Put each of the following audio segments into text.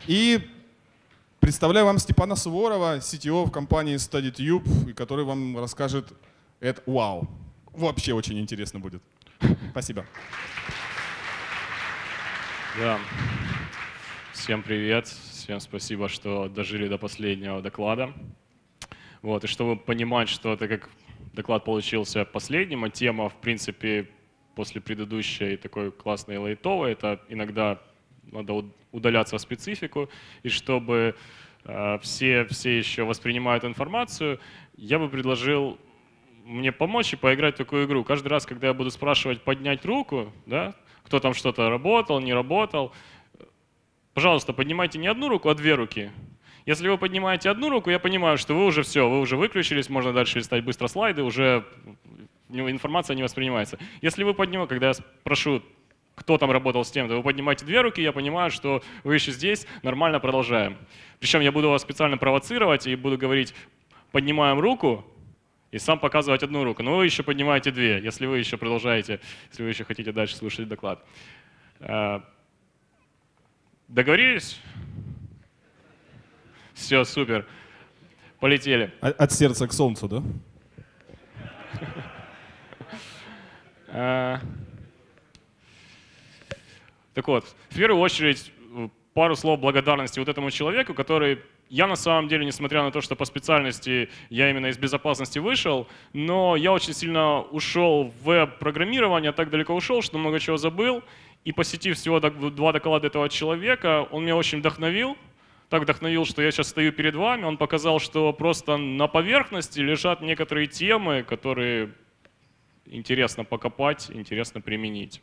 И представляю вам Степана Суворова, CTO в компании StudyTube, который вам расскажет это. Вау! Вообще очень интересно будет. Спасибо. Да. Всем привет, всем спасибо, что дожили до последнего доклада. Вот, и чтобы понимать, что это как доклад получился последним, а тема, в принципе, после предыдущей такой классной лайтовой, это иногда надо удаляться в специфику, и чтобы все еще воспринимают информацию, я бы предложил мне помочь и поиграть в такую игру. Каждый раз, когда я буду спрашивать поднять руку, да, кто там что-то работал, не работал, пожалуйста, поднимайте не одну руку, а две руки. Если вы поднимаете одну руку, я понимаю, что вы уже все, вы уже выключились, можно дальше листать быстро слайды, уже информация не воспринимается. Если вы поднимаете, когда я спрошу, кто там работал с тем, то вы поднимаете две руки, я понимаю, что вы еще здесь, нормально продолжаем. Причем я буду вас специально провоцировать и буду говорить, поднимаем руку, и сам показывать одну руку. Но вы еще поднимаете две, если вы еще продолжаете, если вы еще хотите дальше слушать доклад. Договорились? Все, супер. Полетели. От сердца к солнцу, да? Так вот, в первую очередь, пару слов благодарности вот этому человеку, который, я на самом деле, несмотря на то, что по специальности я именно из безопасности вышел, но я очень сильно ушел в веб-программирование, так далеко ушел, что много чего забыл. И посетив всего 2 доклада этого человека, он меня очень вдохновил. Так вдохновил, что я сейчас стою перед вами. Он показал, что просто на поверхности лежат некоторые темы, которые интересно покопать, интересно применить.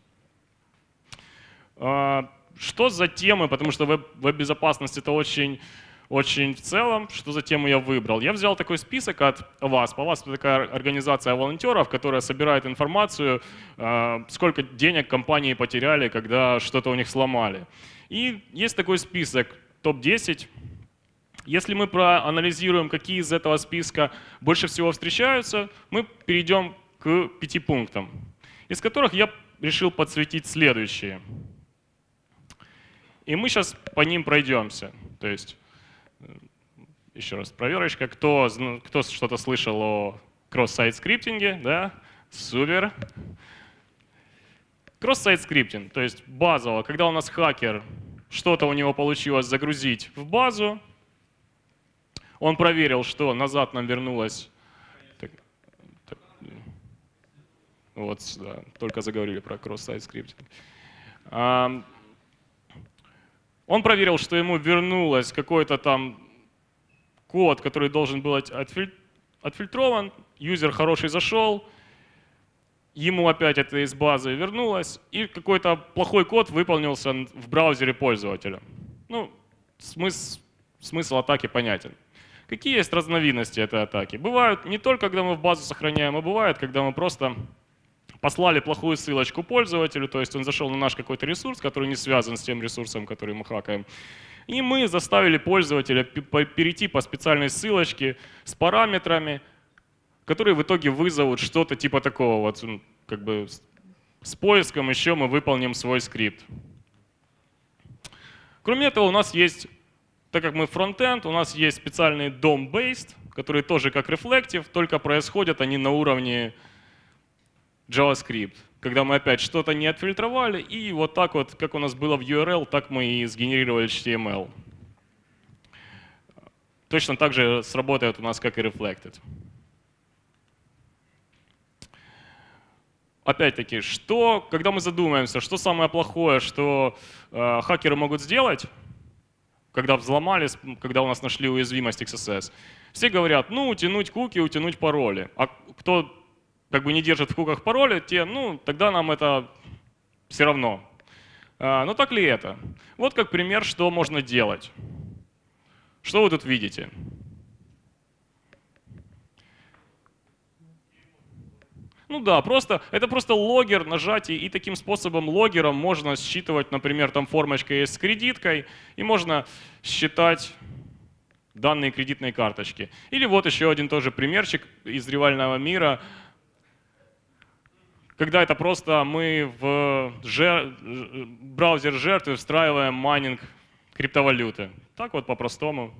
Что за темы? Потому что веб-безопасность — это очень в целом. Что за тему я выбрал? Я взял такой список от WASP. WASP — это такая организация волонтеров, которая собирает информацию, сколько денег компании потеряли, когда что-то у них сломали. И есть такой список топ-10. Если мы проанализируем, какие из этого списка больше всего встречаются, мы перейдем к 5 пунктам, из которых я решил подсветить следующие. И мы сейчас по ним пройдемся. То есть, еще раз проверочка. Кто что-то слышал о кросс-сайт скриптинге? Да? Супер. Кросс-сайт скриптинг, то есть базово, когда у нас хакер, что-то у него получилось загрузить в базу, он проверил, что назад нам вернулось. Вот, да, только заговорили про кросс-сайт скриптинг. Он проверил, что ему вернулось какой-то там код, который должен был быть отфильтрован, юзер хороший зашел, ему опять это из базы вернулось, и какой-то плохой код выполнился в браузере пользователя. Ну, смысл атаки понятен. Какие есть разновидности этой атаки? Бывают не только, когда мы в базу сохраняем, а бывает, когда мы просто послали плохую ссылочку пользователю, то есть он зашел на наш какой-то ресурс, который не связан с тем ресурсом, который мы хакаем. И мы заставили пользователя перейти по специальной ссылочке с параметрами, которые в итоге вызовут что-то типа такого. Вот, как бы с поиском еще мы выполним свой скрипт. Кроме этого, у нас есть, так как мы фронтенд, у нас есть специальные DOM-based, которые тоже как Reflective, только происходят они на уровне JavaScript. Когда мы опять что-то не отфильтровали, и вот так вот, как у нас было в URL, так мы и сгенерировали HTML. Точно так же сработает у нас, как и Reflected. Опять-таки, когда мы задумаемся, что самое плохое, что хакеры могут сделать, когда взломались, когда у нас нашли уязвимость XSS, все говорят, ну, утянуть куки, утянуть пароли. А кто как бы не держит в куках пароли, те, ну, тогда нам это все равно. Но так ли это? Вот как пример, что можно делать. Что вы тут видите? Ну да, это просто логер нажатий, и таким способом логером можно считывать, например, там формочка есть с кредиткой, и можно считать данные кредитной карточки. Или вот еще один тоже примерчик из реального мира, когда это просто мы в браузер жертвы встраиваем майнинг криптовалюты. Так вот по-простому.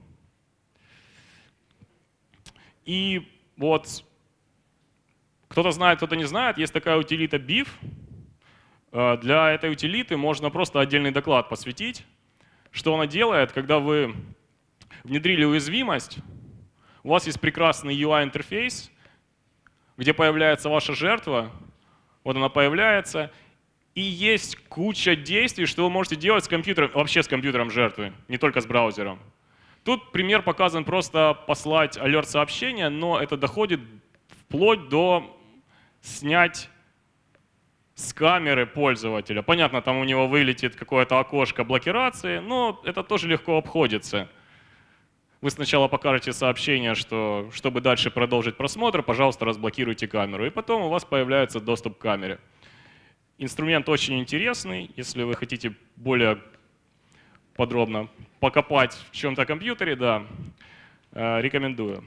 И вот кто-то знает, кто-то не знает, есть такая утилита BIF. Для этой утилиты можно просто отдельный доклад посвятить. Что она делает, когда вы внедрили уязвимость, у вас есть прекрасный UI-интерфейс, где появляется ваша жертва, вот она появляется, и есть куча действий, что вы можете делать с компьютером, вообще с компьютером жертвы, не только с браузером. Тут пример показан просто послать алерт-сообщение, но это доходит вплоть до снять с камеры пользователя. Понятно, там у него вылетит какое-то окошко блокирации, но это тоже легко обходится. Вы сначала покажете сообщение, что чтобы дальше продолжить просмотр, пожалуйста, разблокируйте камеру. И потом у вас появляется доступ к камере. Инструмент очень интересный. Если вы хотите более подробно покопать в чем-то компьютере, да, рекомендую.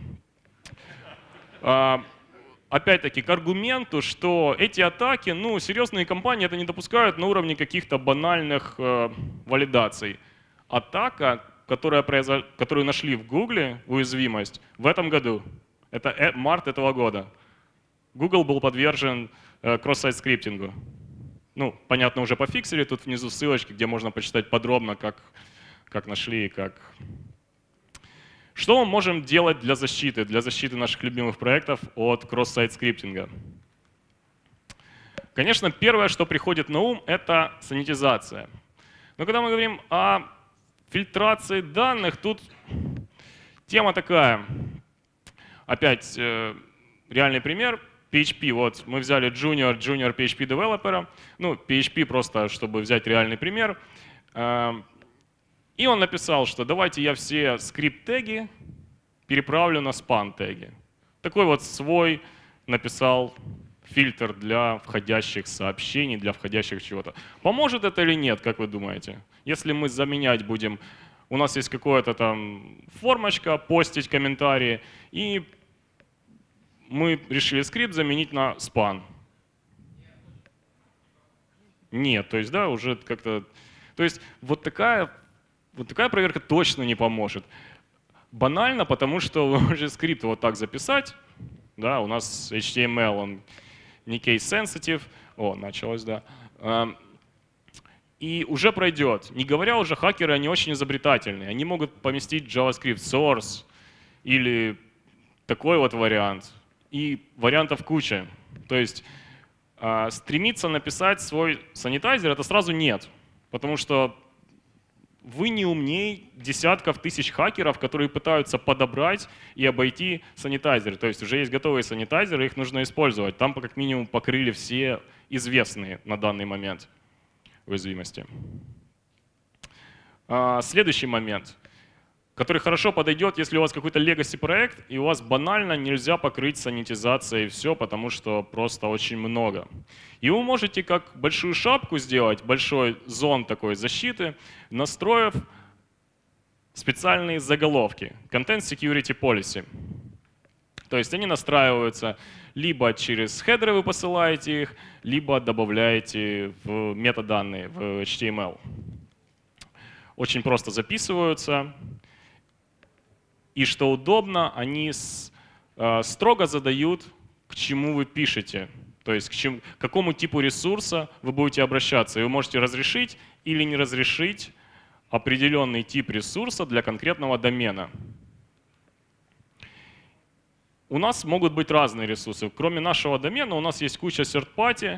Опять-таки, к аргументу, что эти атаки, ну, серьезные компании это не допускают на уровне каких-то банальных валидаций. Атака, которую нашли в Гугле, уязвимость, в этом году, это март этого года. Google был подвержен кросс-сайт скриптингу. Ну, понятно, уже пофиксили, тут внизу ссылочки, где можно почитать подробно, как нашли и как... Что мы можем делать для защиты наших любимых проектов от кросс-сайт скриптинга? Конечно, первое, что приходит на ум, это санитизация. Но когда мы говорим о фильтрации данных, тут тема такая. Опять реальный пример. PHP. Вот мы взяли junior PHP девелопера. Ну, PHP просто, чтобы взять реальный пример. И он написал, что давайте я все скрипт-теги переправлю на спам-теги. Такой вот свой написал фильтр для входящих сообщений, для входящих чего-то. Поможет это или нет, как вы думаете? Если мы заменять будем, у нас есть какая-то там формочка, постить комментарии, и мы решили скрипт заменить на спам. Нет, то есть да, уже как-то... То есть вот такая проверка точно не поможет. Банально, потому что вы можете скрипт вот так записать. Да, у нас HTML, он не case-sensitive. О, началось, да. И уже пройдет. Не говоря уже, хакеры, они очень изобретательные. Они могут поместить JavaScript source или такой вот вариант. И вариантов куча. То есть стремиться написать свой санитайзер — это сразу нет. Потому что вы не умнее десятков тысяч хакеров, которые пытаются подобрать и обойти санитайзеры. То есть уже есть готовые санитайзеры, их нужно использовать. Там как минимум покрыли все известные на данный момент уязвимости. Следующий момент, который хорошо подойдет, если у вас какой-то legacy проект, и у вас банально нельзя покрыть санитизацией все, потому что просто очень много. И вы можете как большую шапку сделать, большой зон такой защиты, настроив специальные заголовки, Content Security Policy. То есть они настраиваются либо через хедеры вы посылаете их, либо добавляете в метаданные, в HTML. Очень просто записываются. И что удобно, они строго задают, к чему вы пишете. То есть к какому типу ресурса вы будете обращаться. И вы можете разрешить или не разрешить определенный тип ресурса для конкретного домена. У нас могут быть разные ресурсы. Кроме нашего домена у нас есть куча third-party.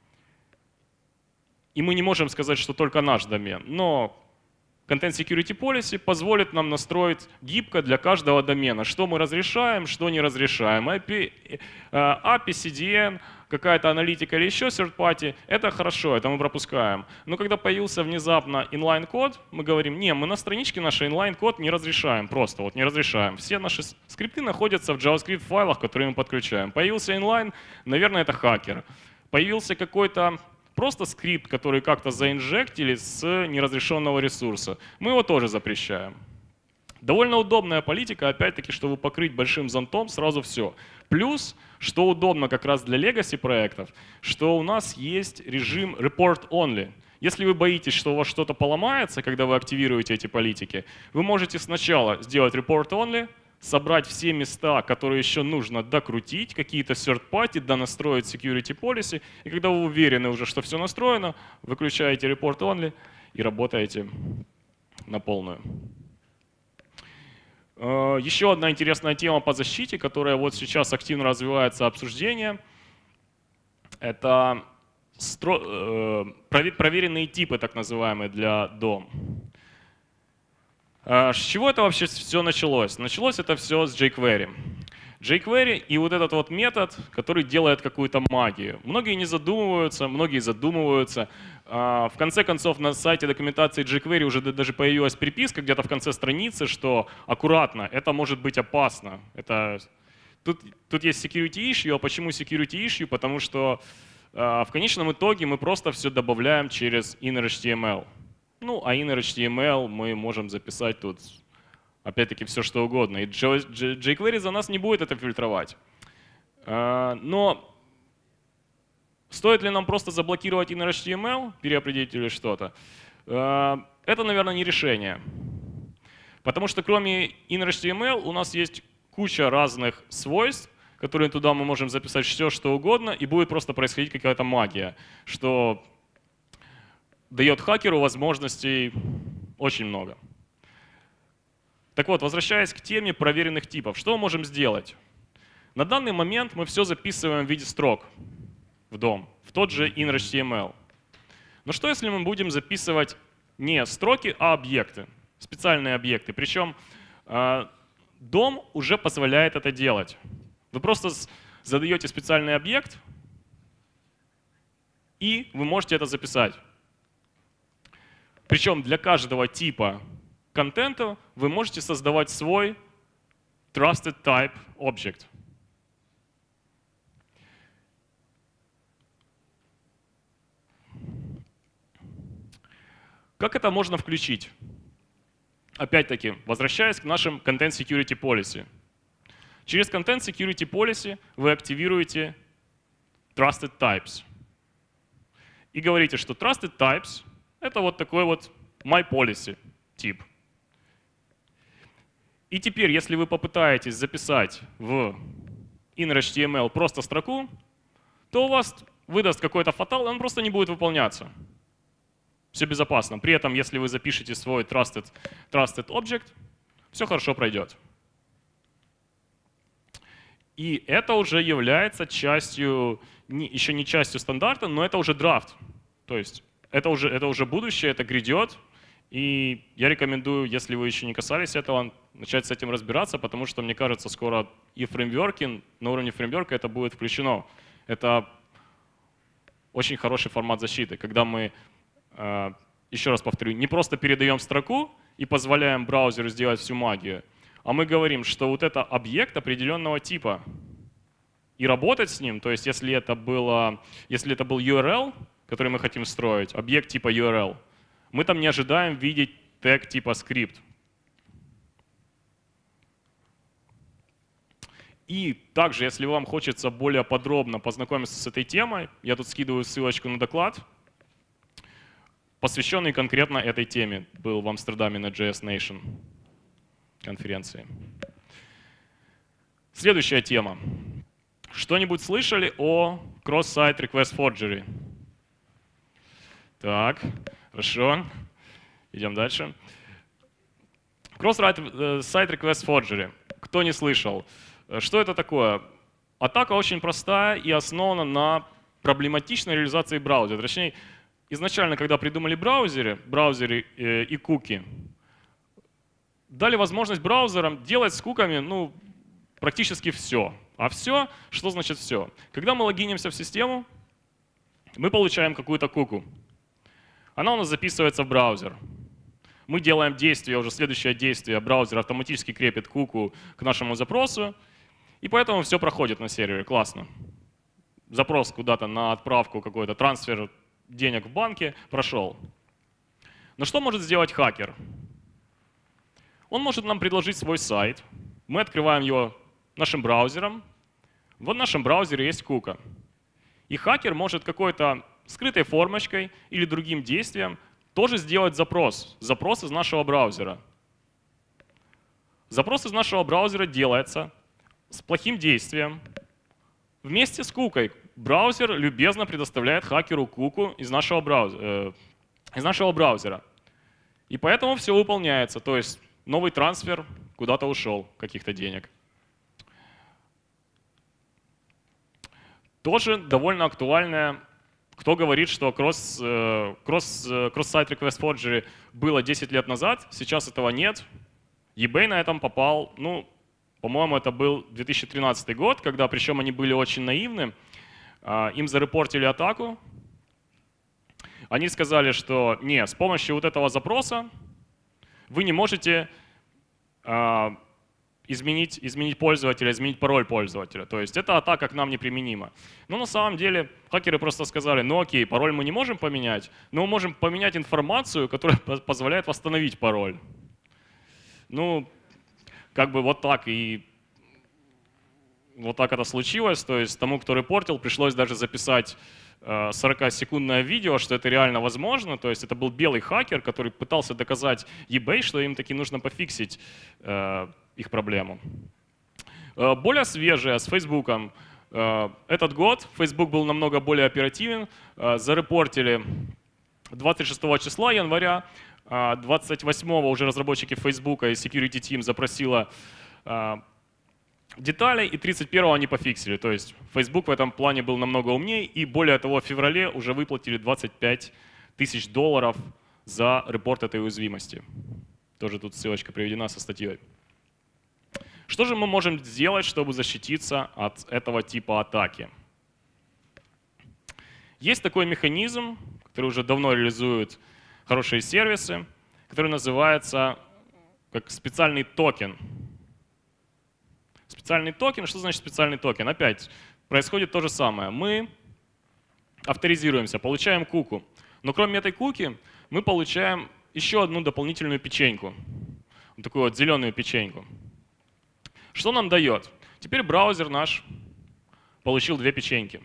И мы не можем сказать, что только наш домен. Но Content Security Policy позволит нам настроить гибко для каждого домена, что мы разрешаем, что не разрешаем. API, CDN, какая-то аналитика или еще third party, это хорошо, это мы пропускаем. Но когда появился внезапно inline-код, мы говорим, не, мы на страничке наш inline-код не разрешаем, просто вот не разрешаем. Все наши скрипты находятся в JavaScript файлах, которые мы подключаем. Появился inline, наверное, это хакер. Появился какой-то просто скрипт, который как-то заинжектили с неразрешенного ресурса. Мы его тоже запрещаем. Довольно удобная политика, опять-таки, чтобы покрыть большим зонтом сразу все. Плюс, что удобно как раз для legacy проектов, что у нас есть режим report only. Если вы боитесь, что у вас что-то поломается, когда вы активируете эти политики, вы можете сначала сделать report only, собрать все места, которые еще нужно докрутить, какие-то third-party, донастроить security policy, и когда вы уверены уже, что все настроено, выключаете report only и работаете на полную. Еще одна интересная тема по защите, которая вот сейчас активно развивается обсуждение, это проверенные типы, так называемые, для DOM. С чего это вообще все началось? Началось это все с jQuery. jQuery и вот этот вот метод, который делает какую-то магию. Многие не задумываются, многие задумываются. В конце концов, на сайте документации jQuery уже даже появилась приписка где-то в конце страницы, что аккуратно, это может быть опасно. Тут есть security issue. А почему security issue? Потому что в конечном итоге мы просто все добавляем через inner.html. Ну, а inner.html мы можем записать тут, опять-таки, все что угодно. И jQuery за нас не будет это фильтровать. Но стоит ли нам просто заблокировать inner.html, переопределить или что-то? Это, наверное, не решение. Потому что кроме inner.html у нас есть куча разных свойств, которые туда мы можем записать все что угодно, и будет просто происходить какая-то магия, что дает хакеру возможностей очень много. Так вот, возвращаясь к теме проверенных типов, что мы можем сделать? На данный момент мы все записываем в виде строк в DOM, в тот же inner.html. Но что если мы будем записывать не строки, а объекты, специальные объекты? Причем DOM уже позволяет это делать. Вы просто задаете специальный объект, и вы можете это записать. Причем для каждого типа контента вы можете создавать свой trusted type object. Как это можно включить? Опять-таки, возвращаясь к нашим Content Security Policy. Через Content Security Policy вы активируете Trusted Types. И говорите, что Trusted Types — это вот такой вот MyPolicy тип. И теперь, если вы попытаетесь записать в inner.html просто строку, то у вас выдаст какой-то фатал, и он просто не будет выполняться. Все безопасно. При этом, если вы запишете свой trusted object, все хорошо пройдет. И это уже является частью, еще не частью стандарта, но это уже драфт. То есть это уже будущее, это грядет. И я рекомендую, если вы еще не касались этого, начать с этим разбираться, потому что, мне кажется, скоро и фреймворки, на уровне фреймворка это будет включено. Это очень хороший формат защиты, когда мы, еще раз повторю, не просто передаем строку и позволяем браузеру сделать всю магию, а мы говорим, что вот это объект определенного типа. И работать с ним, то есть если это был URL, который мы хотим строить, объект типа URL, мы там не ожидаем видеть тег типа script. И также, если вам хочется более подробно познакомиться с этой темой, я тут скидываю ссылочку на доклад, посвященный конкретно этой теме, был в Амстердаме на JS Nation конференции. Следующая тема. Что-нибудь слышали о Cross-Site Request Forgery? Так, хорошо. Идем дальше. Cross-Site Request Forgery. Кто не слышал? Что это такое? Атака очень простая и основана на проблематичной реализации браузера. Точнее, изначально, когда придумали браузеры и куки, дали возможность браузерам делать с куками практически все. А все, что значит все? Когда мы логинимся в систему, мы получаем какую-то куку. Она у нас записывается в браузер. Мы делаем действие, уже следующее действие, браузер автоматически крепит куку к нашему запросу, и поэтому все проходит на сервере. Классно. Запрос куда-то на отправку, какой-то трансфер денег в банке прошел. Но что может сделать хакер? Он может нам предложить свой сайт. Мы открываем его нашим браузером. Вот в нашем браузере есть кука. И хакер может какой-то скрытой формочкой или другим действием тоже сделать запрос. Запрос из нашего браузера. Запрос из нашего браузера делается с плохим действием. Вместе с кукой браузер любезно предоставляет хакеру куку из нашего браузера. И поэтому все выполняется. То есть новый трансфер куда-то ушел, каких-то денег. Тоже довольно актуальная. Кто говорит, что cross-site request forgery было 10 лет назад, сейчас этого нет. eBay на этом попал, ну, по-моему, это был 2013 год, когда, причем они были очень наивны, им зарепортили атаку. Они сказали, что не, с помощью вот этого запроса вы не можете изменить пользователя, изменить пароль пользователя. То есть эта атака к нам неприменима. Но на самом деле хакеры просто сказали, ну окей, пароль мы не можем поменять, но мы можем поменять информацию, которая позволяет восстановить пароль. Ну, как бы вот так это случилось. То есть тому, кто репортил, пришлось даже записать 40-секундное видео, что это реально возможно. То есть это был белый хакер, который пытался доказать eBay, что им таки нужно пофиксить их проблему. Более свежая с Facebook. Этот год Facebook был намного более оперативен. Зарепортили 26 числа января. 28-го уже разработчики Facebook и Security Team запросила детали, и 31-го они пофиксили. То есть Facebook в этом плане был намного умнее, и более того, в феврале уже выплатили $25 тысяч за репорт этой уязвимости. Тоже тут ссылочка приведена со статьей. Что же мы можем сделать, чтобы защититься от этого типа атаки? Есть такой механизм, который уже давно реализуют хорошие сервисы, который называется как специальный токен. Специальный токен, что значит специальный токен? Опять происходит то же самое. Мы авторизируемся, получаем куку. Но кроме этой куки мы получаем еще одну дополнительную печеньку. Вот такую вот зеленую печеньку. Что нам дает? Теперь браузер наш получил две печеньки.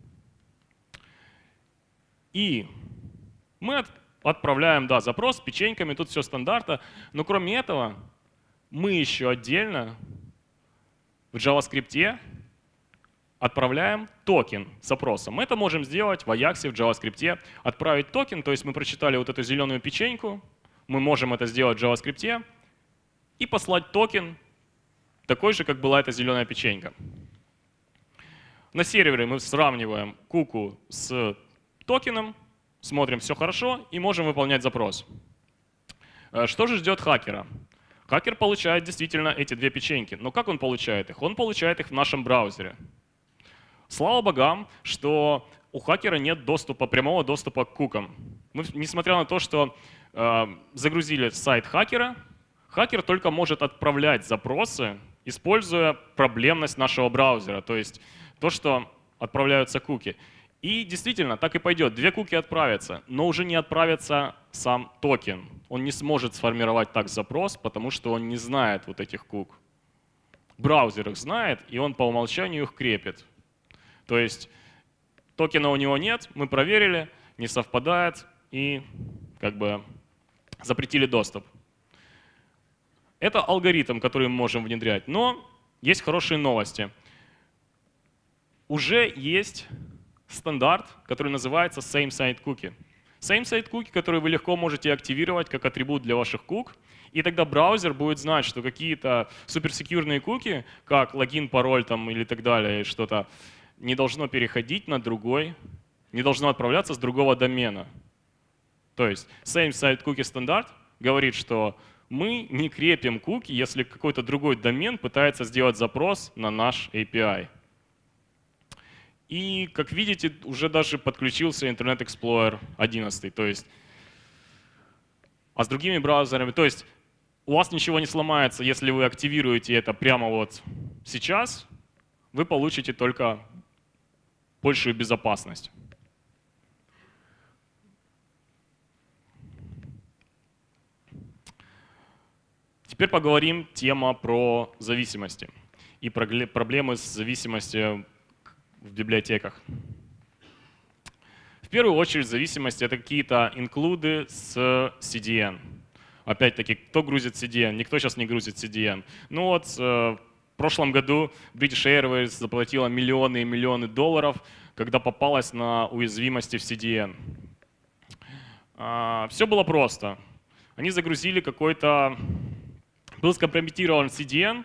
И мы отправляем, да, запрос с печеньками, тут все стандартно. Но кроме этого мы еще отдельно в JavaScript отправляем токен запроса. Мы это можем сделать в Ajax, в JavaScript. Отправить токен, то есть мы прочитали вот эту зеленую печеньку, мы можем это сделать в JavaScript и послать токен, такой же, как была эта зеленая печенька. На сервере мы сравниваем куку с токеном, смотрим, все хорошо, и можем выполнять запрос. Что же ждет хакера? Хакер получает действительно эти две печеньки. Но как он получает их? Он получает их в нашем браузере. Слава богам, что у хакера нет прямого доступа к кукам. Мы, несмотря на то, что загрузили сайт хакера, хакер только может отправлять запросы, используя проблемность нашего браузера, то есть то, что отправляются куки. И действительно, так и пойдет. Две куки отправятся, но уже не отправится сам токен. Он не сможет сформировать так запрос, потому что он не знает вот этих кук. Браузер их знает, и он по умолчанию их крепит. То есть токена у него нет, мы проверили, не совпадает, и как бы запретили доступ. Это алгоритм, который мы можем внедрять. Но есть хорошие новости. Уже есть стандарт, который называется Same-Site Cookie. Same-Site Cookie, который вы легко можете активировать как атрибут для ваших кук. И тогда браузер будет знать, что какие-то суперсекьюрные куки, как логин, пароль там, или так далее, что-то, не должно переходить на другой, не должно отправляться с другого домена. То есть Same-Site Cookie стандарт говорит, что мы не крепим куки, если какой-то другой домен пытается сделать запрос на наш API. И, как видите, уже даже подключился Internet Explorer 11. То есть, а с другими браузерами, то есть у вас ничего не сломается, если вы активируете это прямо вот сейчас, вы получите только большую безопасность. Теперь поговорим тема про зависимости. и проблемы с зависимостью в библиотеках. В первую очередь зависимость — это какие-то инклюды с CDN. Опять-таки, кто грузит CDN? Никто сейчас не грузит CDN. Ну вот, в прошлом году British Airways заплатила миллионы и миллионы долларов, когда попалась на уязвимости в CDN. Все было просто. Они загрузили какой-то... Был скомпрометирован CDN,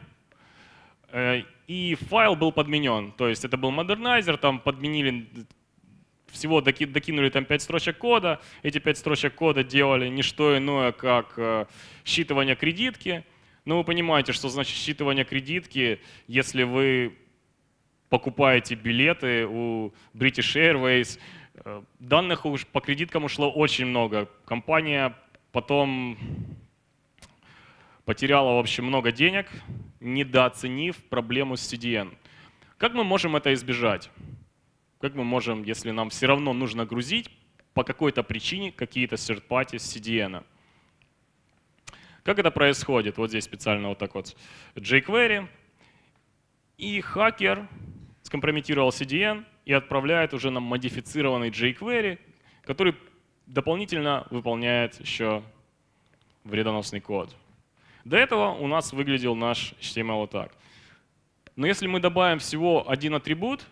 и файл был подменен. То есть это был модернайзер, там подменили... Всего докинули там 5 строчек кода. Эти 5 строчек кода делали не что иное, как считывание кредитки. Но вы понимаете, что значит считывание кредитки, если вы покупаете билеты у British Airways. Данных по кредиткам ушло очень много. Компания потом потеряла, в общем, много денег, недооценив проблему с CDN. Как мы можем это избежать? Как мы можем, если нам все равно нужно грузить по какой-то причине какие-то third-party с CDN? Как это происходит? Вот здесь специально вот так вот jQuery. И хакер скомпрометировал CDN и отправляет уже нам модифицированный jQuery, который дополнительно выполняет еще вредоносный код. До этого у нас выглядел наш HTML вот так. Но если мы добавим всего один атрибут,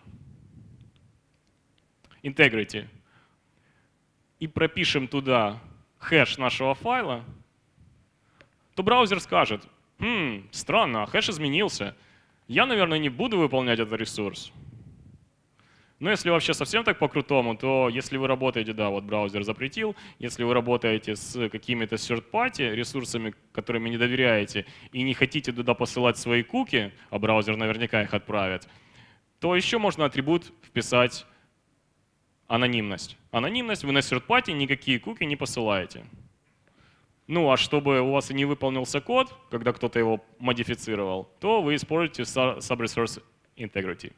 integrity, и пропишем туда хэш нашего файла, то браузер скажет: странно, хэш изменился. Я, наверное, не буду выполнять этот ресурс. Но если вообще совсем так по-крутому, то если вы работаете, да, вот браузер запретил, если вы работаете с какими-то third-party ресурсами, которыми не доверяете, и не хотите туда посылать свои куки, а браузер наверняка их отправит, то еще можно атрибут вписать анонимность. Анонимность, вы на third-party никакие куки не посылаете. Ну а чтобы у вас и не выполнился код, когда кто-то его модифицировал, то вы используете subresource integrity.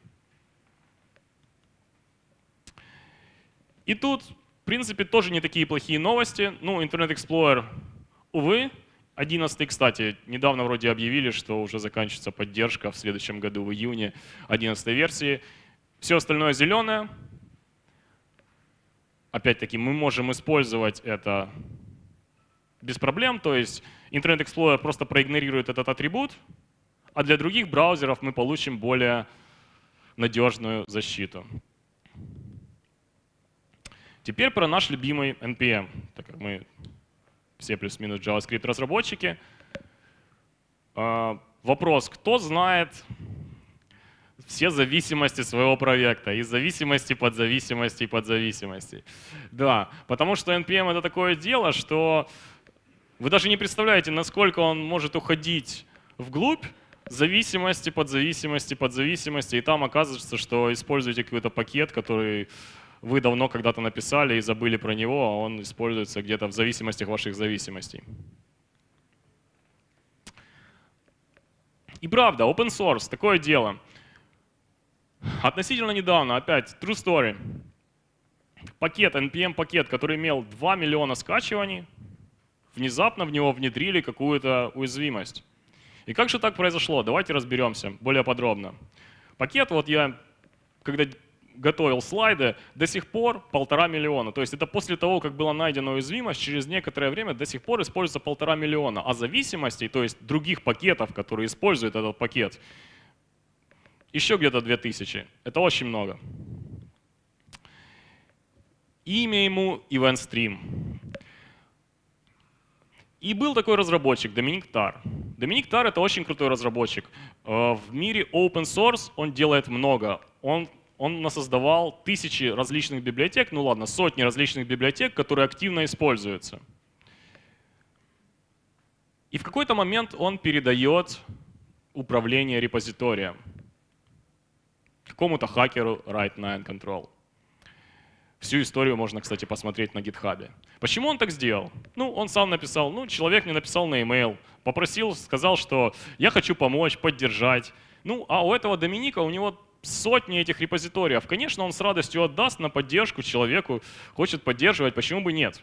И тут, в принципе, тоже не такие плохие новости. Ну, Internet Explorer, увы, 11, кстати, недавно вроде объявили, что уже заканчивается поддержка в следующем году, в июне, 11 версии. Все остальное зеленое. Опять-таки, мы можем использовать это без проблем, то есть Internet Explorer просто проигнорирует этот атрибут, а для других браузеров мы получим более надежную защиту. Теперь про наш любимый NPM, так как мы все плюс-минус JavaScript разработчики. Вопрос: кто знает все зависимости своего проекта, и зависимости, подзависимости? Да, потому что NPM — это такое дело, что вы даже не представляете, насколько он может уходить вглубь зависимости, подзависимости, и там оказывается, что используете какой-то пакет, который вы давно когда-то написали и забыли про него, а он используется где-то в зависимостях ваших зависимостей. И правда, open source — такое дело. Относительно недавно, опять, true story. Пакет, NPM-пакет, который имел 2 миллиона скачиваний, внезапно в него внедрили какую-то уязвимость. И как же так произошло? Давайте разберемся более подробно. Пакет, вот я, когда готовил слайды, до сих пор 1,5 миллиона. То есть это после того, как была найдена уязвимость, через некоторое время до сих пор используется 1,5 миллиона. А зависимостей, то есть других пакетов, которые используют этот пакет, еще где-то 2000. Это очень много. Имя ему EventStream. И был такой разработчик, Доминик Тар. Доминик Тар — это очень крутой разработчик. В мире open source он делает много. Он насоздавал тысячи различных библиотек, ну ладно, сотни различных библиотек, которые активно используются. И в какой-то момент он передает управление репозиторием какому-то хакеру Right9 Control. Всю историю можно, кстати, посмотреть на GitHub. Почему он так сделал? Ну, он сам написал, ну, человек мне написал на e-mail, попросил, сказал, что я хочу помочь, поддержать. Ну, а у этого Доминика, у него сотни этих репозиториев. Конечно, он с радостью отдаст на поддержку человеку, хочет поддерживать, почему бы нет?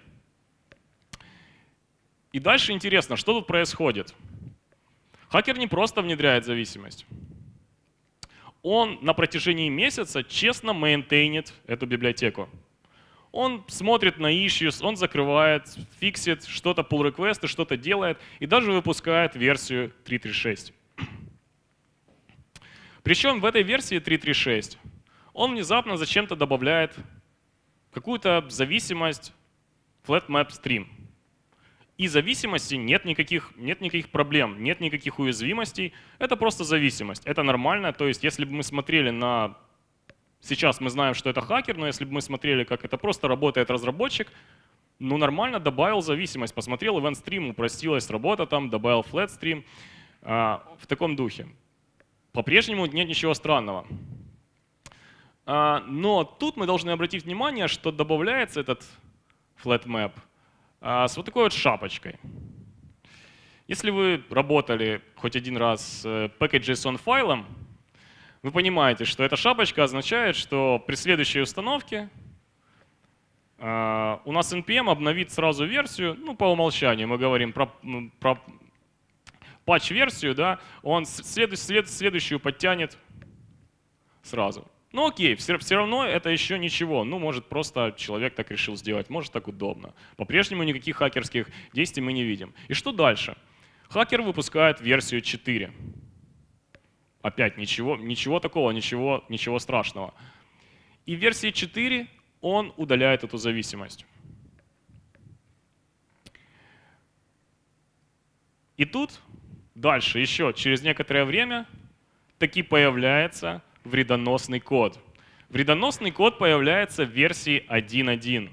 И дальше интересно, что тут происходит. Хакер не просто внедряет зависимость. он на протяжении месяца честно мейнтейнит эту библиотеку. Он смотрит на issues, он закрывает, фиксит, что-то pull request, что-то делает и даже выпускает версию 3.3.6. Причем в этой версии 3.3.6 он внезапно зачем-то добавляет какую-то зависимость FlatMap Stream. И зависимости нет никаких проблем, нет никаких уязвимостей. Это просто зависимость. Это нормально. То есть если бы мы смотрели на... Сейчас мы знаем, что это хакер, но если бы мы смотрели, как это просто работает разработчик, ну нормально добавил зависимость. Посмотрел Event Stream, упростилась работа там, добавил Flat Stream. В таком духе. По-прежнему нет ничего странного. Но тут мы должны обратить внимание, что добавляется этот FlatMap с вот такой вот шапочкой. Если вы работали хоть один раз с package.json файлом, вы понимаете, что эта шапочка означает, что при следующей установке у нас NPM обновит сразу версию, ну по умолчанию мы говорим про патч-версию, да, он следующую подтянет сразу. Ну окей, все равно это еще ничего. Ну, может, просто человек так решил сделать, может, так удобно. По-прежнему никаких хакерских действий мы не видим. И что дальше? Хакер выпускает версию 4. Опять ничего такого, ничего страшного. И в версии 4 он удаляет эту зависимость. И тут дальше еще через некоторое время таки появляется вредоносный код. Вредоносный код появляется в версии 1.1.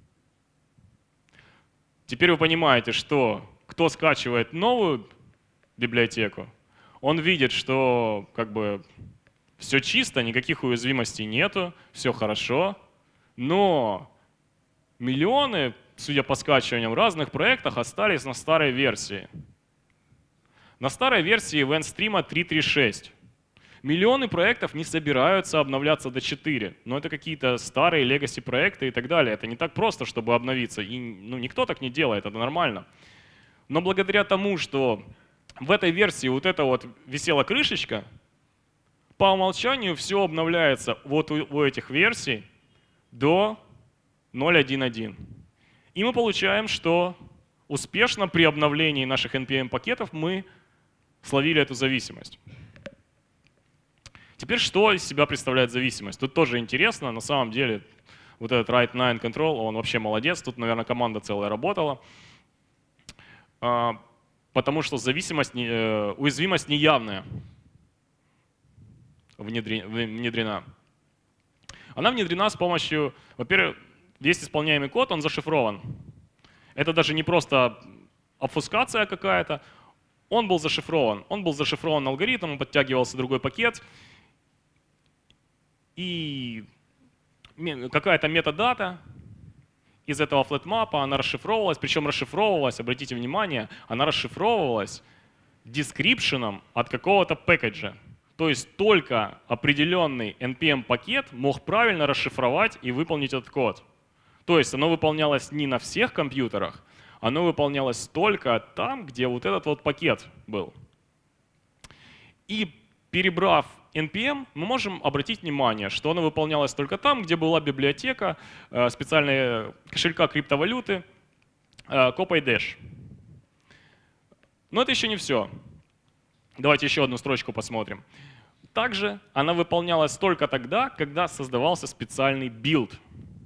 Теперь вы понимаете, что кто скачивает новую библиотеку, он видит, что как бы все чисто, никаких уязвимостей нету, все хорошо, но миллионы, судя по скачиваниям в разных проектах, остались на старой версии. На старой версии EventStream 3.3.6. Миллионы проектов не собираются обновляться до 4, но это какие-то старые legacy проекты и так далее. Это не так просто, чтобы обновиться, и никто так не делает, это нормально. Но благодаря тому, что в этой версии вот эта вот висела крышечка, по умолчанию все обновляется вот у этих версий до 0.1.1. И мы получаем, что успешно при обновлении наших NPM-пакетов мы словили эту зависимость. Теперь что из себя представляет зависимость? Тут тоже интересно, на самом деле вот этот Write9 Control, он вообще молодец, тут, наверное, команда целая работала, потому что уязвимость неявная внедрена. Она внедрена с помощью, во-первых, весь исполняемый код, он зашифрован. Это даже не просто обфускация какая-то, он был зашифрован. Он был зашифрован алгоритмом, подтягивался другой пакет, и какая-то метадата из этого флетмапа, она расшифровывалась, причем расшифровывалась, обратите внимание, она расшифровывалась дескрипшеном от какого-то пэкэджа. То есть только определенный NPM-пакет мог правильно расшифровать и выполнить этот код. То есть оно выполнялось не на всех компьютерах, оно выполнялось только там, где вот этот вот пакет был. И перебрав NPM, мы можем обратить внимание, что оно выполнялось только там, где была библиотека специальная кошелька криптовалюты CopyDash. Но это еще не все. Давайте еще одну строчку посмотрим. Также она выполнялась только тогда, когда создавался специальный билд.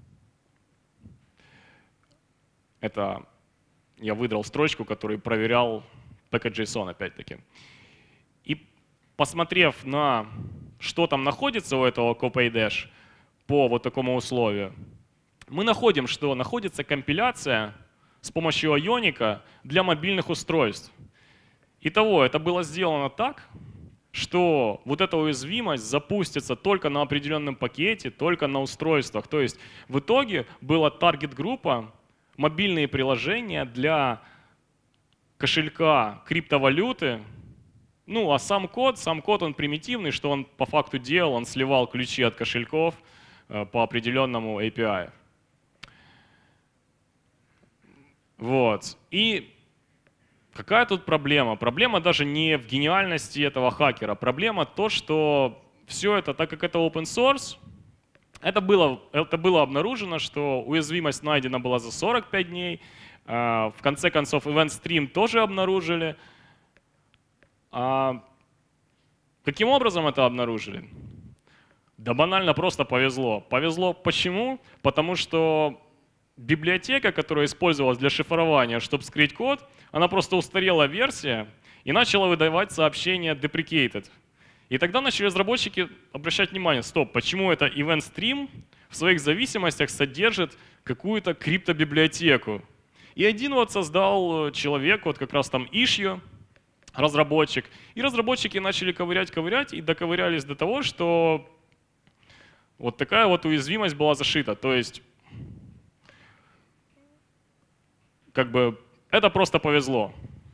Это я выдрал строчку, которую проверял package.json опять-таки. И посмотрев на что там находится у этого CopyDash по вот такому условию, мы находим, что находится компиляция с помощью Ionic для мобильных устройств. Итого, это было сделано так, что вот эта уязвимость запустится только на определенном пакете, только на устройствах. То есть в итоге была таргет-группа мобильные приложения для кошелька криптовалюты. Ну, а сам код он примитивный, что он по факту делал, он сливал ключи от кошельков по определенному API. Вот. И какая тут проблема? Проблема даже не в гениальности этого хакера. Проблема то, что все это, так как это open source, это было обнаружено, что уязвимость найдена была за 45 дней. В конце концов, Event Stream тоже обнаружили. Каким образом это обнаружили? Да банально просто повезло. Повезло почему? Потому что библиотека, которая использовалась для шифрования, чтобы скрыть код, она просто устарела версия и начала выдавать сообщение deprecated. И тогда начали разработчики обращать внимание, стоп, почему это Event Stream в своих зависимостях содержит какую-то криптобиблиотеку. И один вот создал человек, вот как раз там Issue, разработчик. И разработчики начали ковырять и доковырялись до того, что вот такая вот уязвимость была зашита. То есть, как бы, это просто повезло.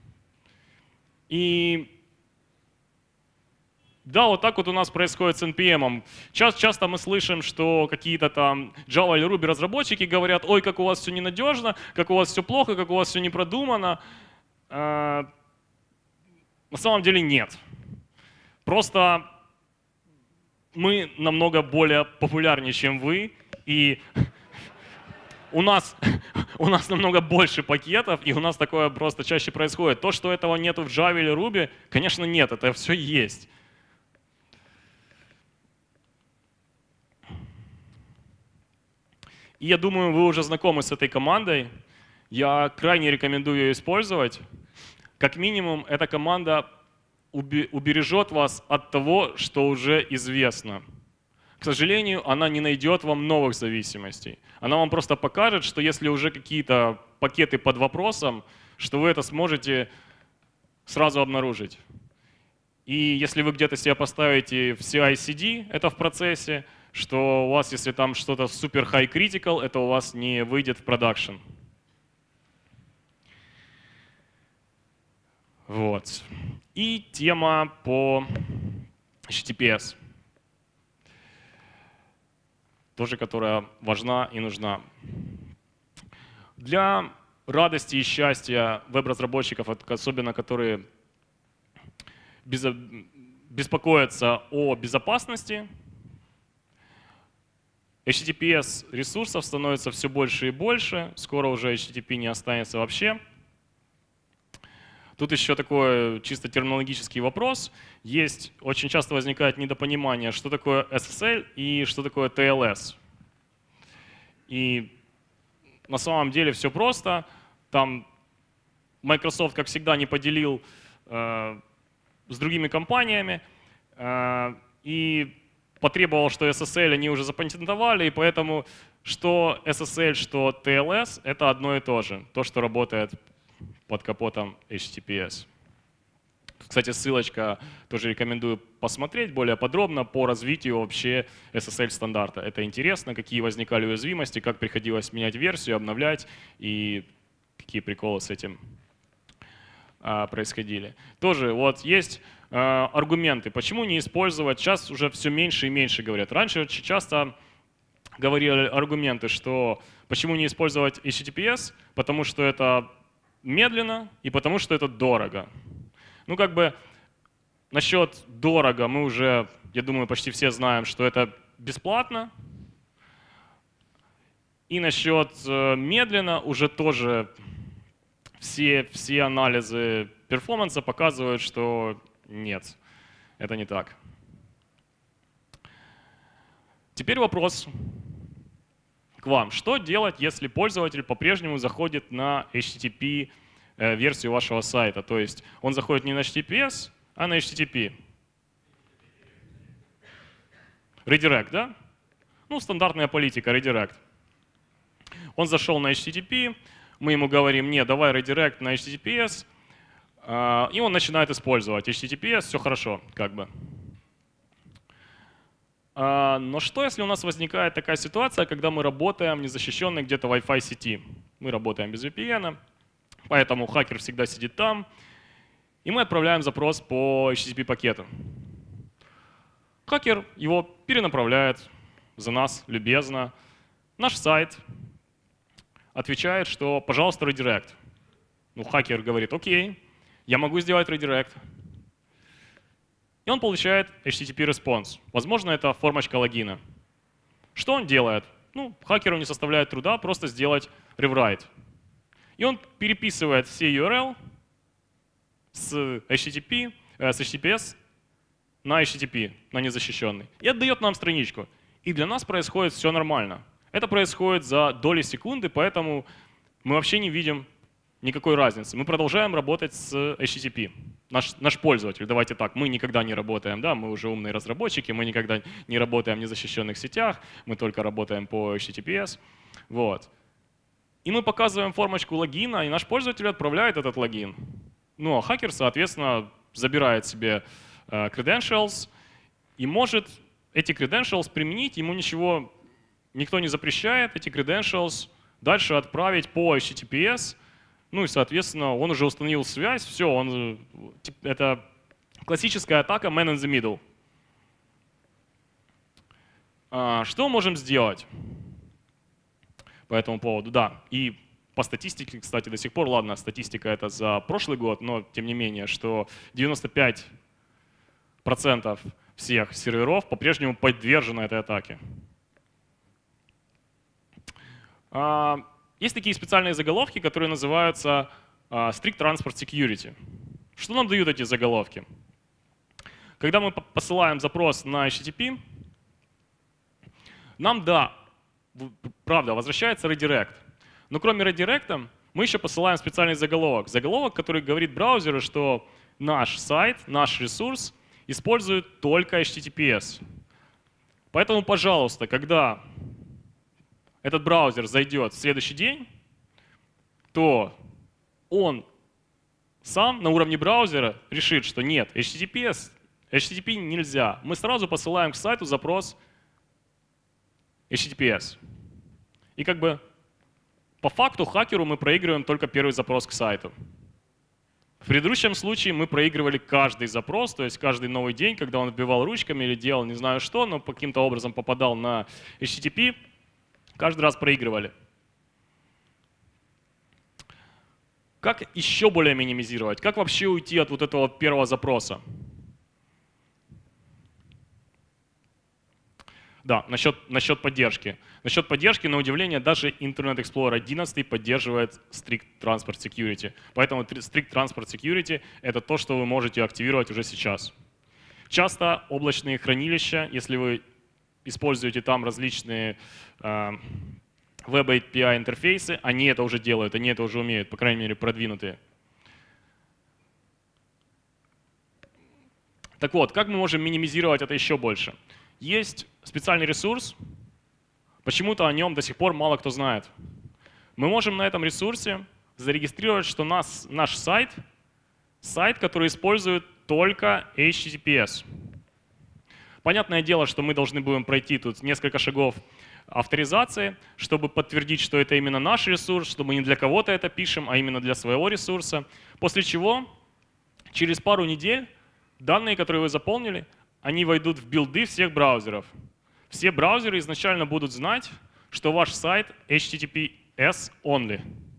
И да, вот так вот у нас происходит с NPM. Часто мы слышим, что какие-то там Java или Ruby разработчики говорят, ой, как у вас все ненадежно, как у вас все плохо, как у вас все не продумано. На самом деле нет. Просто мы намного более популярнее, чем вы, и у нас намного больше пакетов, и у нас такое просто чаще происходит. То, что этого нету в Java или Ruby, конечно, нет, это все есть. И я думаю, вы уже знакомы с этой командой. Я крайне рекомендую ее использовать. Как минимум, эта команда убережет вас от того, что уже известно. К сожалению, она не найдет вам новых зависимостей. Она вам просто покажет, что если уже какие-то пакеты под вопросом, что вы это сможете сразу обнаружить. И если вы где-то себе поставите в CI/CD, это в процессе, что у вас, если там что-то супер high critical, это у вас не выйдет в продакшн. Вот. И тема по HTTPS. Тоже, которая важна и нужна. Для радости и счастья веб-разработчиков, особенно которые беспокоятся о безопасности, HTTPS ресурсов становится все больше и больше. Скоро уже HTTP не останется вообще. Тут еще такой чисто терминологический вопрос. Очень часто возникает недопонимание, что такое SSL и что такое TLS. И на самом деле все просто. Там Microsoft, как всегда, не поделил с другими компаниями и потребовал, что SSL они уже запатентовали, и поэтому что SSL, что TLS — это одно и то же, то, что работает под капотом HTTPS. Кстати, ссылочка, тоже рекомендую посмотреть более подробно по развитию вообще SSL стандарта. Это интересно, какие возникали уязвимости, как приходилось менять версию, обновлять и какие приколы с этим происходили. Тоже вот есть аргументы, почему не использовать, сейчас уже все меньше и меньше говорят. Раньше очень часто говорили аргументы, что почему не использовать HTTPS, потому что это медленно и потому что это дорого. Ну как бы насчет дорого мы уже, я думаю, почти все знаем, что это бесплатно. И насчет медленно уже тоже все анализы перформанса показывают, что нет, это не так. Теперь вопрос к вам. Что делать, если пользователь по-прежнему заходит на HTTP версию вашего сайта? То есть он заходит не на HTTPS, а на HTTP. Redirect, да? Ну, стандартная политика, redirect. Он зашел на HTTP, мы ему говорим, не, давай redirect на HTTPS, и он начинает использовать HTTPS, все хорошо, как бы. Но что, если у нас возникает такая ситуация, когда мы работаем в незащищенной где-то Wi-Fi сети? Мы работаем без VPN, поэтому хакер всегда сидит там, и мы отправляем запрос по HTTP пакету. Хакер его перенаправляет за нас любезно. Наш сайт отвечает, что пожалуйста, redirect. Ну, хакер говорит, окей, я могу сделать redirect. и он получает HTTP-респонс. Возможно, это формочка логина. Что он делает? Ну, хакеру не составляет труда просто сделать rewrite. И он переписывает все URL с HTTPS на HTTP, на незащищенный, и отдает нам страничку. И для нас происходит все нормально. Это происходит за доли секунды, поэтому мы вообще не видим никакой разницы. Мы продолжаем работать с HTTP. Наш пользователь, давайте так, мы никогда не работаем, да, мы уже умные разработчики, мы никогда не работаем в незащищенных сетях, мы только работаем по HTTPS. Вот. И мы показываем формочку логина, и наш пользователь отправляет этот логин. Ну а хакер, соответственно, забирает себе credentials и может эти credentials применить, ему ничего никто не запрещает, эти credentials дальше отправить по HTTPS. Ну и, соответственно, он уже установил связь, все, это классическая атака man in the middle. Что можем сделать по этому поводу? Да, и по статистике, кстати, до сих пор, ладно, статистика это за прошлый год, но тем не менее, что 95% всех серверов по-прежнему подвержены этой атаке. Есть такие специальные заголовки, которые называются Strict Transport Security. Что нам дают эти заголовки? Когда мы посылаем запрос на HTTP, нам, да, правда, возвращается редирект. Но кроме редиректа мы еще посылаем специальный заголовок. Заголовок, который говорит браузеру, что наш сайт, наш ресурс использует только HTTPS. Поэтому, пожалуйста, когда этот браузер зайдет в следующий день, то он сам на уровне браузера решит, что нет, HTTP нельзя. Мы сразу посылаем к сайту запрос HTTPS. И как бы по факту хакеру мы проигрываем только первый запрос к сайту. В предыдущем случае мы проигрывали каждый запрос, то есть каждый новый день, когда он вбивал ручками или делал не знаю что, но каким-то образом попадал на HTTP, каждый раз проигрывали. Как еще более минимизировать? Как вообще уйти от вот этого первого запроса? Да, насчет поддержки. Насчет поддержки, на удивление, даже Internet Explorer 11 поддерживает Strict Transport Security. Поэтому Strict Transport Security — это то, что вы можете активировать уже сейчас. Часто облачные хранилища, если вы используете там различные Web API интерфейсы, они это уже делают, они это уже умеют, по крайней мере, продвинутые. Так вот, как мы можем минимизировать это еще больше? Есть специальный ресурс, почему-то о нем до сих пор мало кто знает. Мы можем на этом ресурсе зарегистрировать, что наш сайт, который использует только HTTPS. Понятное дело, что мы должны будем пройти тут несколько шагов авторизации, чтобы подтвердить, что это именно наш ресурс, что мы не для кого-то это пишем, а именно для своего ресурса. После чего через пару недель данные, которые вы заполнили, они войдут в билды всех браузеров. Все браузеры изначально будут знать, что ваш сайт HTTPS only.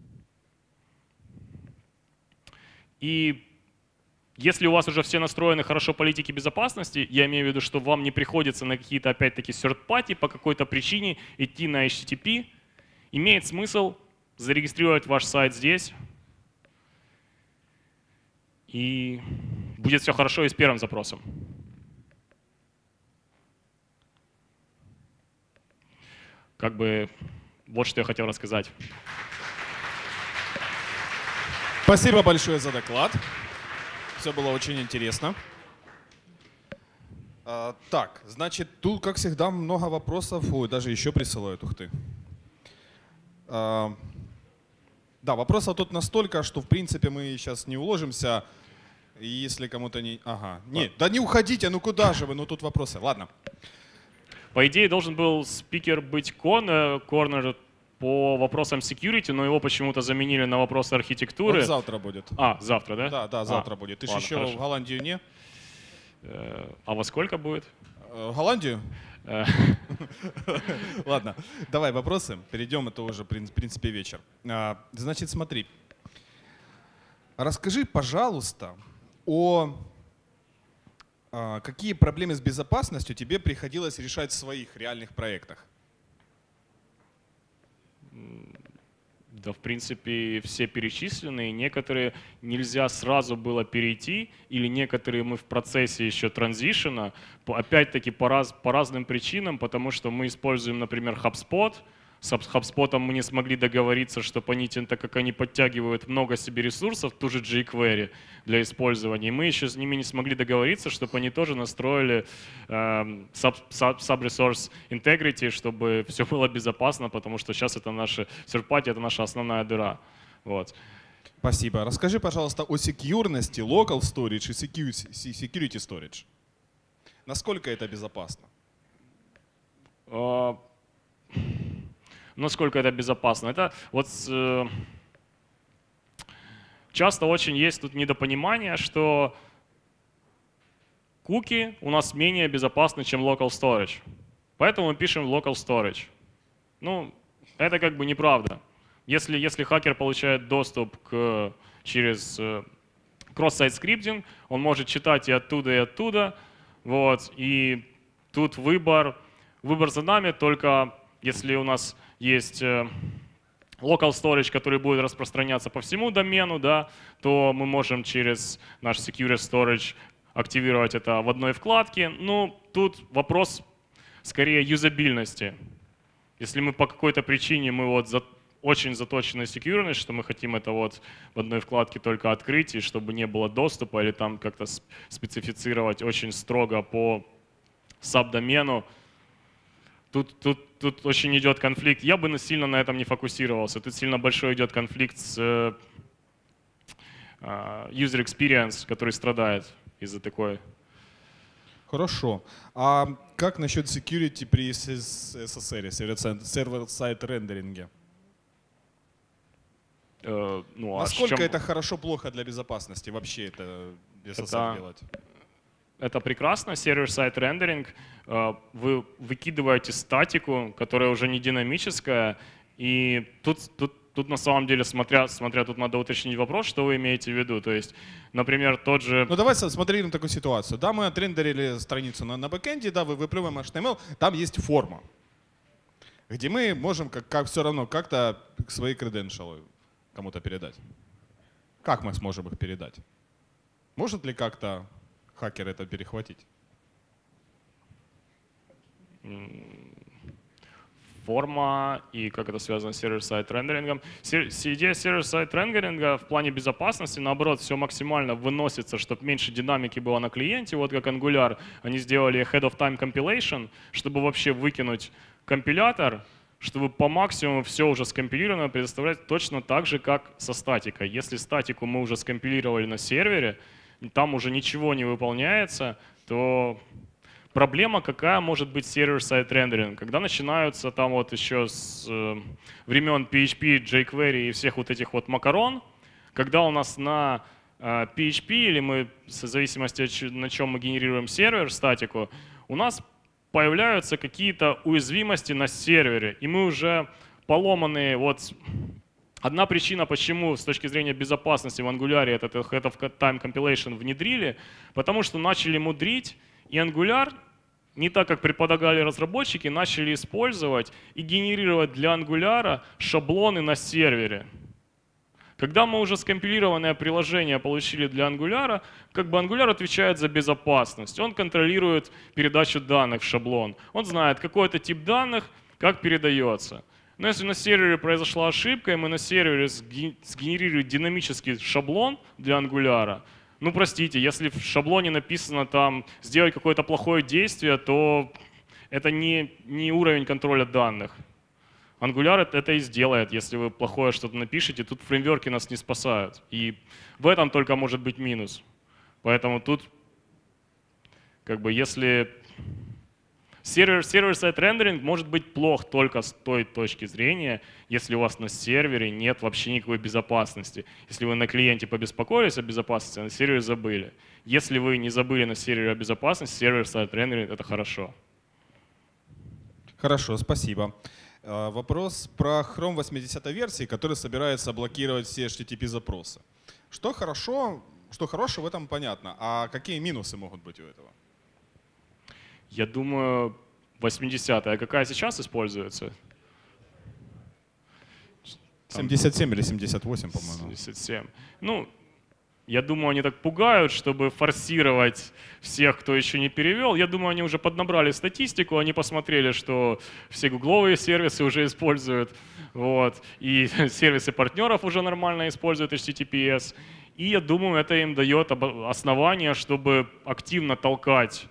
И если у вас уже все настроены хорошо политики безопасности, я имею в виду, что вам не приходится на какие-то, опять-таки, third-party по какой-то причине идти на HTTP, имеет смысл зарегистрировать ваш сайт здесь, и будет все хорошо и с первым запросом. Как бы вот что я хотел рассказать. Спасибо большое за доклад. Все было очень интересно. Так, значит, тут, как всегда, много вопросов. Ой, даже еще присылают, ух ты. Да, вопросов тут настолько, что, в принципе, мы сейчас не уложимся. И если кому-то не... Ага, нет, да не уходите, ну куда же вы, ну тут вопросы. Ладно. По идее, должен был спикер быть Корнер по вопросам security, но его почему-то заменили на вопросы архитектуры. Он завтра будет. Завтра, да? Да, завтра будет. Ты же еще хорошо. В Голландию не? А во сколько будет? В Голландию? Ладно, давай вопросы. Перейдем, это уже, в принципе, вечер. Значит, смотри. Расскажи, пожалуйста, о Какие проблемы с безопасностью тебе приходилось решать в своих реальных проектах? Да, в принципе, все перечисленные. Некоторые нельзя сразу было перейти, или некоторые мы в процессе еще транзишена, опять-таки по разным причинам, потому что мы используем, например, HubSpot. С HubSpot мы не смогли договориться, чтобы они, так как они подтягивают много себе ресурсов, ту же jQuery для использования, и мы еще с ними не смогли договориться, чтобы они тоже настроили sub-resource integrity, чтобы все было безопасно, потому что сейчас это наша third-party, это наша основная дыра. Вот. Спасибо. Расскажи, пожалуйста, о секьюрности local storage и security storage. Насколько это безопасно? Насколько это безопасно? Это вот часто очень есть тут недопонимание, что куки у нас менее безопасны, чем local storage. Поэтому мы пишем local storage. Ну, это как бы неправда. Если хакер получает доступ через cross-site scripting, он может читать и оттуда. Вот, и тут выбор за нами, только если у нас есть local storage, который будет распространяться по всему домену, да, то мы можем через наш secure storage активировать это в одной вкладке. Ну, тут вопрос скорее юзабильности. Если мы по какой-то причине очень заточены на security, что мы хотим это вот в одной вкладке только открыть, и чтобы не было доступа, или там как-то специфицировать очень строго по сабдомену, Тут очень идет конфликт. Я бы сильно на этом не фокусировался. Тут сильно большой идет конфликт с user experience, который страдает из-за такой. Хорошо. А как насчет security при SSR, сервер-сайт рендеринге? Насколько это хорошо-плохо для безопасности вообще это SSR делать? Это прекрасно, сервер-сайт рендеринг. Вы выкидываете статику, которая уже не динамическая. И тут на самом деле, смотря тут надо уточнить вопрос, что вы имеете в виду. То есть, например, тот же… Ну давай смотрим такую ситуацию. Да, мы отрендерили страницу на бэкэнде, да, выплевываем HTML, там есть форма, где мы можем как все равно как-то свои credentials кому-то передать. Как мы сможем их передать? Может ли как-то хакер это перехватить? Форма и как это связано с сервер-сайт рендерингом. Идея сервер-сайт рендеринга в плане безопасности, наоборот, все максимально выносится, чтобы меньше динамики было на клиенте. Вот как Angular, они сделали ahead of time compilation, чтобы вообще выкинуть компилятор, чтобы по максимуму все уже скомпилировано предоставлять точно так же, как со статикой. Если статику мы уже скомпилировали на сервере, там уже ничего не выполняется, то проблема какая может быть сервер-сайт рендеринг? Когда начинаются там вот еще с времен PHP, jQuery и всех вот этих вот макарон, когда у нас на PHP или мы, в зависимости на чем мы генерируем сервер, статику, у нас появляются какие-то уязвимости на сервере, и мы уже поломанные вот. Одна причина, почему с точки зрения безопасности в Angular этот Head of Time Compilation внедрили, потому что начали мудрить, и Angular, не так как предполагали разработчики, начали использовать и генерировать для Angular шаблоны на сервере. Когда мы уже скомпилированное приложение получили для Angular, как бы Angular отвечает за безопасность. Он контролирует передачу данных в шаблон. Он знает, какой это тип данных, как передается. Но если на сервере произошла ошибка, и мы на сервере сгенерируем динамический шаблон для Angular, ну простите, если в шаблоне написано там сделать какое-то плохое действие, то это не уровень контроля данных. Angular это и сделает, если вы плохое что-то напишете, тут фреймворки нас не спасают. И в этом только может быть минус. Поэтому тут, как бы, если сервер-сайт рендеринг может быть плох только с той точки зрения, если у вас на сервере нет вообще никакой безопасности. Если вы на клиенте побеспокоились о безопасности, а на сервере забыли. Если вы не забыли на сервере о безопасности, сервер-сайт рендеринг — это хорошо. Хорошо, спасибо. Вопрос про Chrome 80 версии, который собирается блокировать все HTTP запросы. Что хорошего в этом понятно, а какие минусы могут быть у этого? Я думаю, 80-я. Какая сейчас используется? 77 или 78, по-моему. 77. Ну, я думаю, они так пугают, чтобы форсировать всех, кто еще не перевел. Я думаю, они уже поднабрали статистику, они посмотрели, что все гугловые сервисы уже используют, вот, и сервисы партнеров уже нормально используют HTTPS. И я думаю, это им дает основание, чтобы активно толкать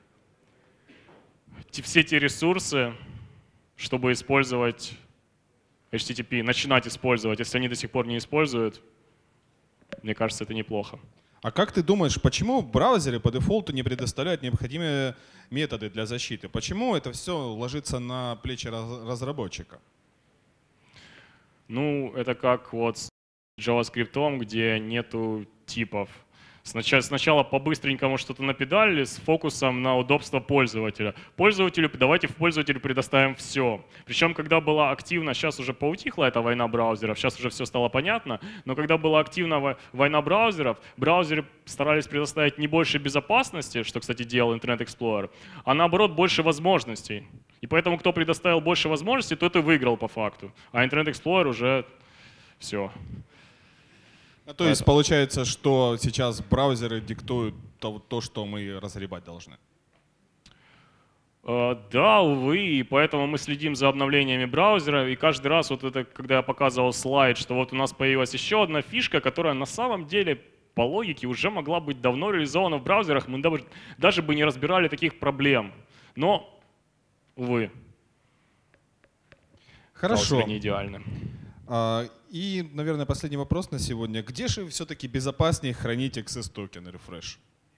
все те ресурсы, чтобы использовать HTTP, начинать использовать. Если они до сих пор не используют, мне кажется, это неплохо. А как ты думаешь, почему браузеры по дефолту не предоставляют необходимые методы для защиты? Почему это все ложится на плечи разработчика? Ну, это как вот с JavaScript, где нету типов. Сначала по-быстренькому что-то напедалили с фокусом на удобство пользователя. Давайте в пользователю предоставим все. Причем, когда была активна, сейчас уже поутихла эта война браузеров, сейчас уже все стало понятно, но когда была активна война браузеров, браузеры старались предоставить не больше безопасности, что, кстати, делал Internet Explorer, а наоборот больше возможностей. И поэтому, кто предоставил больше возможностей, тот и выиграл по факту. А Internet Explorer уже все. То есть получается, что сейчас браузеры диктуют то, что мы разгребать должны? Да, увы, и поэтому мы следим за обновлениями браузера, и каждый раз, вот это, когда я показывал слайд, что вот у нас появилась еще одна фишка, которая на самом деле по логике уже могла быть давно реализована в браузерах, мы даже бы не разбирали таких проблем. Но, увы, хорошо. Не идеально. И, наверное, последний вопрос на сегодня. Где же все-таки безопаснее хранить access токен refresh?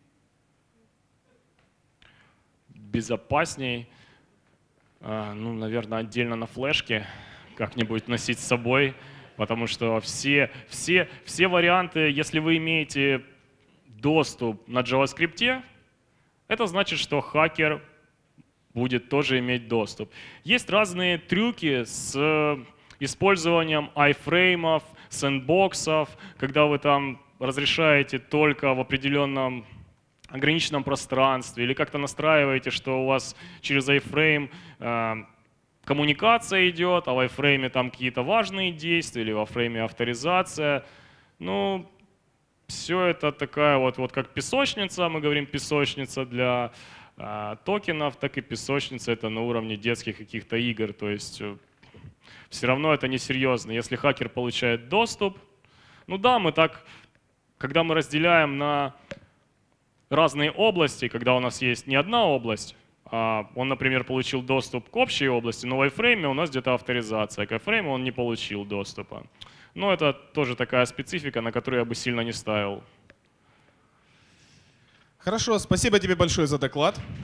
Безопасней, ну, наверное, отдельно на флешке как-нибудь носить с собой, потому что все варианты, если вы имеете доступ на JavaScript, это значит, что хакер будет тоже иметь доступ. Есть разные трюки с использованием айфреймов, сэндбоксов, когда вы там разрешаете только в определенном ограниченном пространстве или как-то настраиваете, что у вас через iFrame коммуникация идет, а в iFrame там какие-то важные действия или в iFrame авторизация. Ну, все это такая вот как песочница, мы говорим песочница для токенов, так и песочница это на уровне детских каких-то игр, то есть все равно это несерьезно. Если хакер получает доступ, ну да, мы так, когда мы разделяем на разные области, когда у нас есть не одна область, а он, например, получил доступ к общей области, но в iFrame у нас где-то авторизация, к iFrame он не получил доступа. Но это тоже такая специфика, на которую я бы сильно не ставил. Хорошо, спасибо тебе большое за доклад.